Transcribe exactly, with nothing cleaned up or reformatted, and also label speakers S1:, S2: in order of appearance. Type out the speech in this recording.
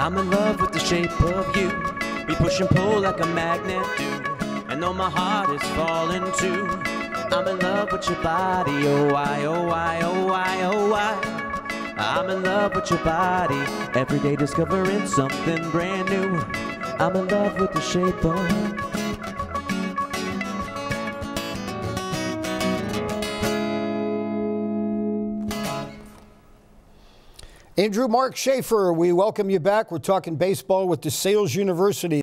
S1: I'm in love with the shape of you. We push and pull like a magnet do. And though my heart is falling too, I'm in love with your body. Oh why, oh why, oh why, oh why. I'm in love with your body. Every day discovering something brand new. I'm in love with the shape of
S2: Andrew Mark Schaffer, we welcome you back. We're talking baseball with DeSales University.